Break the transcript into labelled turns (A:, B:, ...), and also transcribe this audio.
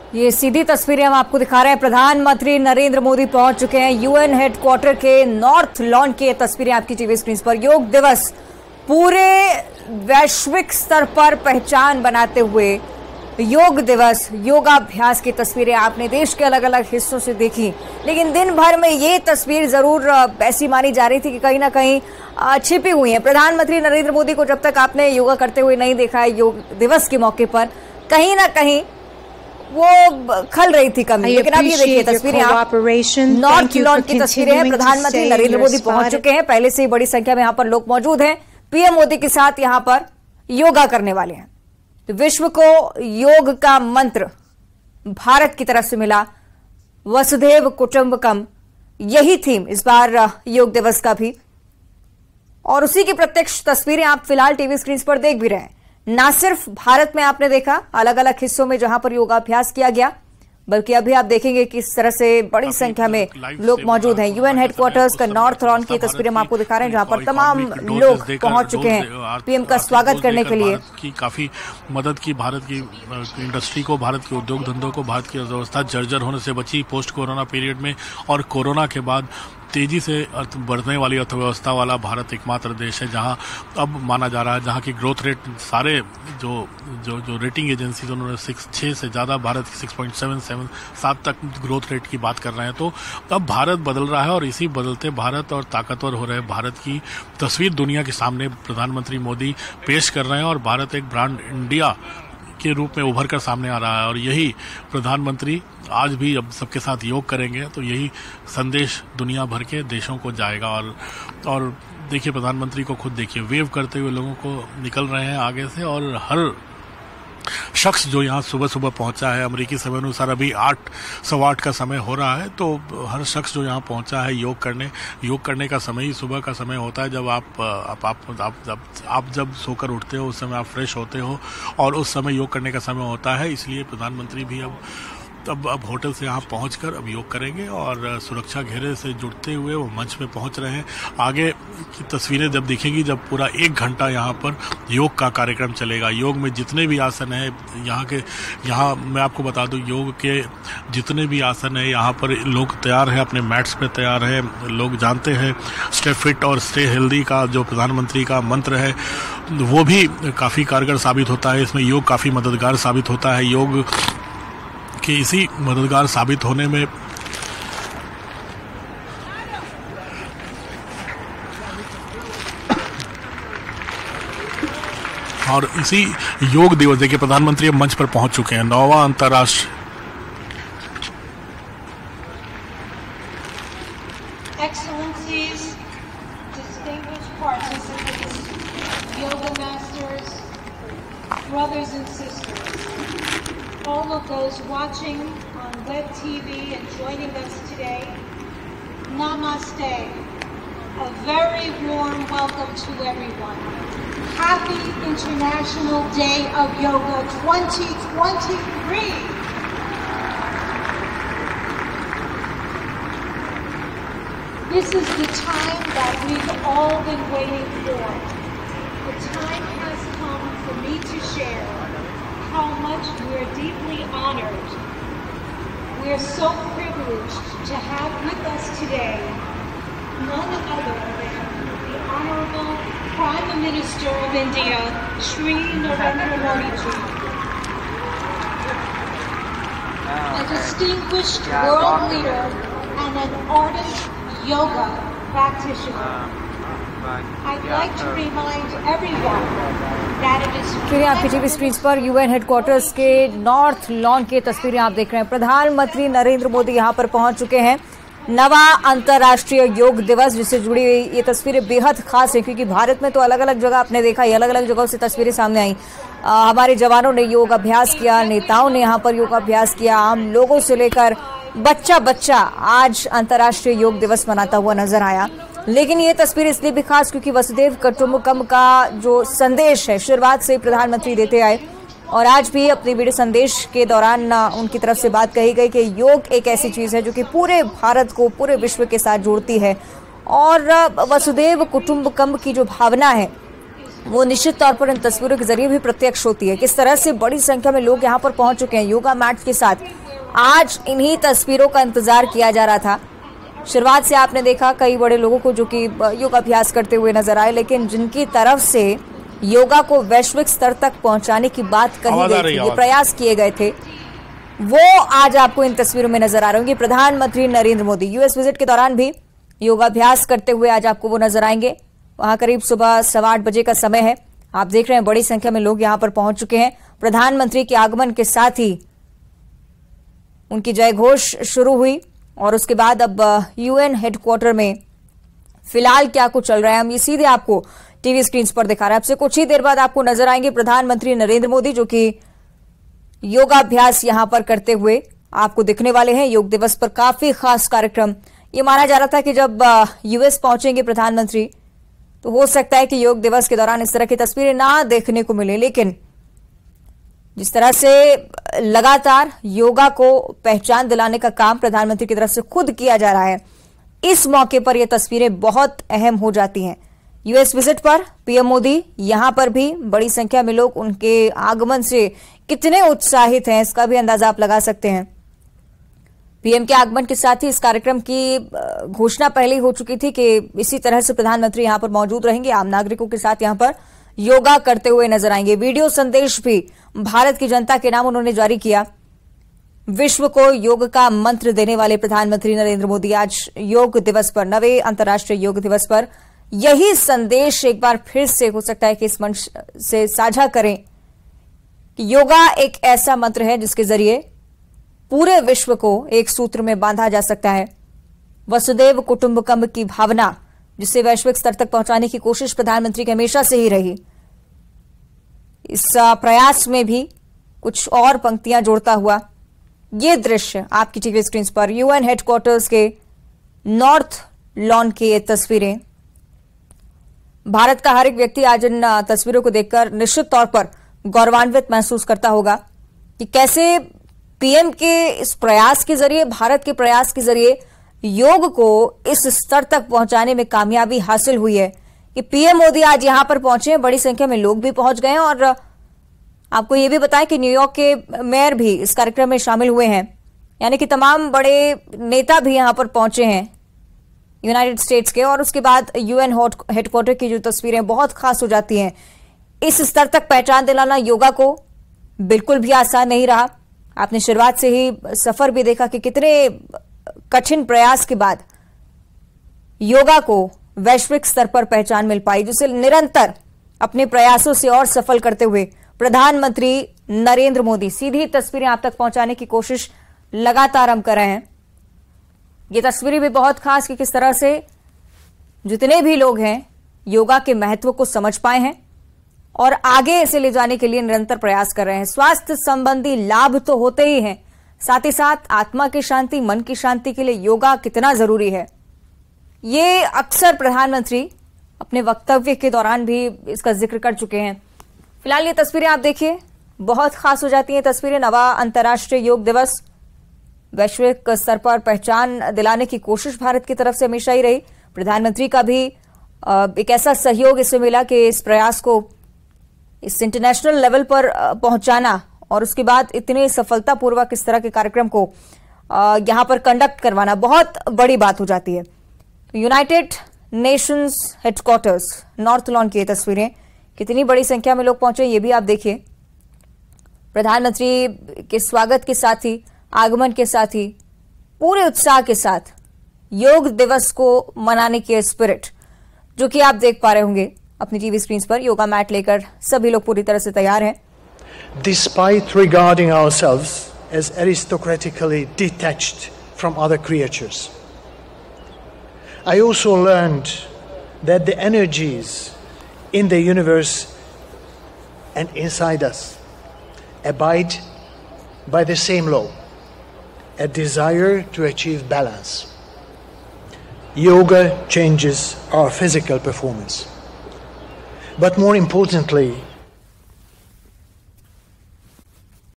A: ये सीधी तस्वीरें हम आपको दिखा रहे हैं। प्रधानमंत्री नरेंद्र मोदी पहुंच चुके हैं यूएन हेडक्वार्टर के नॉर्थ लॉन की। ये तस्वीरें आपकी टीवी स्क्रीन पर। योग दिवस पूरे वैश्विक स्तर पर पहचान बनाते हुए योग दिवस, योगाभ्यास की तस्वीरें आपने देश के अलग अलग हिस्सों से देखी, लेकिन दिन भर में ये तस्वीर जरूर ऐसी मानी जा रही थी कि कहीं ना कहीं छिपी हुई है। प्रधानमंत्री नरेंद्र मोदी को जब तक आपने योगा करते हुए नहीं देखा है योग दिवस के मौके पर, कहीं ना कहीं वो खल रही थी कमी। लेकिन अब ये देखिए तस्वीरें, नॉर्थ लॉन की तस्वीरें हैं। प्रधानमंत्री नरेंद्र मोदी पहुंच चुके हैं। पहले से ही बड़ी संख्या में यहाँ पर लोग मौजूद हैं। पीएम मोदी के साथ यहाँ पर योगा करने वाले हैं। तो विश्व को योग का मंत्र भारत की तरफ से मिला, वसुधैव कुटुंबकम, यही थीम इस बार योग दिवस का भी। और उसी की प्रत्यक्ष तस्वीरें आप फिलहाल टीवी स्क्रीन पर देख भी रहे हैं। ना सिर्फ भारत में आपने देखा अलग अलग हिस्सों में जहां पर योगाभ्यास किया गया, बल्कि अभी आप देखेंगे कि इस तरह से बड़ी संख्या में लोग मौजूद हैं। यूएन हेडक्वार्टर्स का नॉर्थ लॉन की तस्वीरें हम आपको दिखा रहे हैं, जहां पर तमाम लोग पहुंच चुके हैं पीएम का स्वागत करने के लिए।
B: की काफी मदद की, भारत की इंडस्ट्री को, भारत के उद्योग धंधों को, भारत की अर्थव्यवस्था जर्जर होने से बची पोस्ट कोरोना पीरियड में। और कोरोना के बाद तेजी से बढ़ने वाली अर्थव्यवस्था वाला भारत एकमात्र देश है जहां अब माना जा रहा है, जहां की ग्रोथ रेट सारे जो रेटिंग एजेंसीज उन्होंने 6 से ज़्यादा, भारत की 6.77 तक ग्रोथ रेट की बात कर रहे हैं। तो अब भारत बदल रहा है और इसी बदलते भारत और ताकतवर हो रहे भारत की तस्वीर दुनिया के सामने प्रधानमंत्री मोदी पेश कर रहे हैं। और भारत एक ब्रांड इंडिया के रूप में उभर कर सामने आ रहा है। और यही प्रधानमंत्री आज भी अब सबके साथ योग करेंगे तो यही संदेश दुनिया भर के देशों को जाएगा। और देखिए, प्रधानमंत्री को खुद देखिए, वेव करते हुए लोगों को निकल रहे हैं आगे से। और हर शख्स जो यहाँ सुबह सुबह पहुंचा है, अमेरिकी समय अनुसार अभी 8:15 का समय हो रहा है, तो हर शख्स जो यहाँ पहुंचा है योग करने का समय ही सुबह का समय होता है, जब आप जब सोकर उठते हो उस समय आप फ्रेश होते हो और उस समय योग करने का समय होता है। इसलिए प्रधानमंत्री भी अब होटल से यहाँ पहुंचकर अब योग करेंगे और सुरक्षा घेरे से जुड़ते हुए वो मंच पे पहुंच रहे हैं। आगे की तस्वीरें जब दिखेंगी, जब पूरा 1 घंटा यहाँ पर योग का कार्यक्रम चलेगा। योग में जितने भी आसन हैं यहाँ मैं आपको बता दूं, योग के जितने भी आसन हैं यहाँ पर लोग तैयार हैं, अपने मैट्स पे तैयार हैं। लोग जानते हैं स्टे फिट और स्टे हेल्दी का जो प्रधानमंत्री का मंत्र है वो भी काफ़ी कारगर साबित होता है। इसमें योग काफ़ी मददगार साबित होता है। योग कि इसी मददगार साबित होने में और इसी योग दिवस, देखिए प्रधानमंत्री अब मंच पर पहुंच चुके हैं। 9वां अंतर्राष्ट्रीय
C: all of those watching on web TV and joining us today, Namaste. A very warm welcome to everyone. Happy International Day of Yoga 2023. This is the time that we've all been waiting for. The time has come for me to share how much we're deeply honored. We're so privileged to have with us today none other than the Honorable Prime Minister of India, Shri Narendra Modi ji, a distinguished world leader and an ardent yoga practitioner. I'd like to remind everyone that it is
A: फिर आपकी TV screen पर UN headquarters के north lawn की तस्वीरें आप देख रहे हैं। प्रधानमंत्री नरेंद्र मोदी यहां पर पहुंच चुके हैं। 9वां अंतर्राष्ट्रीय योग दिवस जिससे जुड़ी हुई ये तस्वीरें बेहद खास है, क्योंकि भारत में तो अलग अलग जगह आपने देखा, ये अलग अलग जगहों से तस्वीरें सामने आई। हमारे जवानों ने योग अभ्यास किया, नेताओं ने यहाँ पर योग अभ्यास किया, आम लोगों से लेकर बच्चा आज अंतर्राष्ट्रीय योग दिवस मनाता हुआ नजर आया। लेकिन ये तस्वीर इसलिए भी खास क्योंकि वसुधैव कुटुंबकम का जो संदेश है शुरुआत से प्रधानमंत्री देते आए, और आज भी अपने वीडियो संदेश के दौरान उनकी तरफ से बात कही गई कि योग एक ऐसी चीज है जो कि पूरे भारत को, पूरे विश्व के साथ जोड़ती है। और वसुधैव कुटुंबकम की जो भावना है वो निश्चित तौर पर इन तस्वीरों के जरिए भी प्रत्यक्ष होती है। किस तरह से बड़ी संख्या में लोग यहाँ पर पहुंच चुके हैं योगा मैट के साथ। आज इन्हीं तस्वीरों का इंतजार किया जा रहा था। शुरुआत से आपने देखा कई बड़े लोगों को जो कि योग अभ्यास करते हुए नजर आए, लेकिन जिनकी तरफ से योगा को वैश्विक स्तर तक पहुंचाने की बात कही गई थी, ये प्रयास किए गए थे, वो आज आपको इन तस्वीरों में नजर आ रहे होंगे। प्रधानमंत्री नरेंद्र मोदी यूएस विजिट के दौरान भी योगाभ्यास करते हुए आज आपको वो नजर आएंगे। वहां करीब सुबह 8:15 बजे का समय है। आप देख रहे हैं बड़ी संख्या में लोग यहां पर पहुंच चुके हैं। प्रधानमंत्री के आगमन के साथ ही उनकी जय घोष शुरू हुई और उसके बाद अब यूएन हेडक्वार्टर में फिलहाल क्या कुछ चल रहा है, हम ये सीधे आपको टीवी स्क्रीन पर दिखा रहे हैं। आपसे कुछ ही देर बाद आपको नजर आएंगे प्रधानमंत्री नरेंद्र मोदी, जो कि योगाभ्यास यहां पर करते हुए आपको दिखने वाले हैं। योग दिवस पर काफी खास कार्यक्रम, ये माना जा रहा था कि जब यूएस पहुंचेंगे प्रधानमंत्री तो हो सकता है कि योग दिवस के दौरान इस तरह की तस्वीरें ना देखने को मिले, लेकिन जिस तरह से लगातार योगा को पहचान दिलाने का काम प्रधानमंत्री की तरफ से खुद किया जा रहा है, इस मौके पर यह तस्वीरें बहुत अहम हो जाती हैं। यूएस विजिट पर पीएम मोदी, यहां पर भी बड़ी संख्या में लोग उनके आगमन से कितने उत्साहित हैं इसका भी अंदाजा आप लगा सकते हैं। पीएम के आगमन के साथ ही इस कार्यक्रम की घोषणा पहले ही हो चुकी थी कि इसी तरह से प्रधानमंत्री यहां पर मौजूद रहेंगे, आम नागरिकों के साथ यहां पर योगा करते हुए नजर आएंगे। वीडियो संदेश भी भारत की जनता के नाम उन्होंने जारी किया। विश्व को योग का मंत्र देने वाले प्रधानमंत्री नरेंद्र मोदी आज योग दिवस पर, 9वें अंतर्राष्ट्रीय योग दिवस पर यही संदेश एक बार फिर से हो सकता है कि इस मंच से साझा करें कि योगा एक ऐसा मंत्र है जिसके जरिए पूरे विश्व को एक सूत्र में बांधा जा सकता है। वसुदेव कुटुंबकम की भावना, जिसे वैश्विक स्तर तक पहुंचाने की कोशिश प्रधानमंत्री की हमेशा से ही रही, इस प्रयास में भी कुछ और पंक्तियां जोड़ता हुआ ये दृश्य आपकी टीवी स्क्रीन पर यूएन हेडक्वार्टर्स के नॉर्थ लॉन की ये तस्वीरें। भारत का हर एक व्यक्ति आज इन तस्वीरों को देखकर निश्चित तौर पर गौरवान्वित महसूस करता होगा कि कैसे पीएम के इस प्रयास के जरिए, भारत के प्रयास के जरिए योग को इस स्तर तक पहुंचाने में कामयाबी हासिल हुई है कि पीएम मोदी आज यहां पर पहुंचे हैं। बड़ी संख्या में लोग भी पहुंच गए हैं और आपको यह भी बताएं कि न्यूयॉर्क के मेयर भी इस कार्यक्रम में शामिल हुए हैं, यानी कि तमाम बड़े नेता भी यहां पर पहुंचे हैं यूनाइटेड स्टेट्स के। और उसके बाद यूएन हेडक्वार्टर की जो तस्वीरें बहुत खास हो जाती हैं। इस स्तर तक पहचान दिलाना योगा को बिल्कुल भी आसान नहीं रहा। आपने शुरुआत से ही सफर भी देखा कि कितने कठिन प्रयास के बाद योगा को वैश्विक स्तर पर पहचान मिल पाई, जिसे निरंतर अपने प्रयासों से और सफल करते हुए प्रधानमंत्री नरेंद्र मोदी सीधी तस्वीरें आप तक पहुंचाने की कोशिश लगातार हम कर रहे हैं। ये तस्वीरें भी बहुत खास कि किस तरह से जितने भी लोग हैं योगा के महत्व को समझ पाए हैं और आगे इसे ले जाने के लिए निरंतर प्रयास कर रहे हैं। स्वास्थ्य संबंधी लाभ तो होते ही हैं, साथ ही साथ आत्मा की शांति, मन की शांति के लिए योगा कितना जरूरी है, ये अक्सर प्रधानमंत्री अपने वक्तव्य के दौरान भी इसका जिक्र कर चुके हैं। फिलहाल ये तस्वीरें आप देखिए, बहुत खास हो जाती हैं तस्वीरें। 9वां अंतर्राष्ट्रीय योग दिवस, वैश्विक स्तर पर पहचान दिलाने की कोशिश भारत की तरफ से हमेशा ही रही। प्रधानमंत्री का भी एक ऐसा सहयोग इसमें मिला कि इस प्रयास को इस इंटरनेशनल लेवल पर पहुंचाना और उसके बाद इतने सफलतापूर्वक इस तरह के कार्यक्रम को यहां पर कंडक्ट करवाना बहुत बड़ी बात हो जाती है। United Nations headquarters north lawn की ये तस्वीरें, कितनी बड़ी संख्या में लोग पहुंचे ये भी आप देखिए। प्रधानमंत्री के स्वागत के साथ ही, आगमन के साथ ही पूरे उत्साह के साथ योग दिवस को मनाने की स्पिरिट जो कि आप देख पा रहे होंगे अपनी टीवी स्क्रीन पर। योगा मैट लेकर सभी लोग पूरी तरह से तैयार हैं।
D: Despite regarding ourselves as aristocratically detached from other creatures, I also learned that the energies in the universe and inside us abide by the same law, a desire to achieve balance. Yoga changes our physical performance, but more importantly,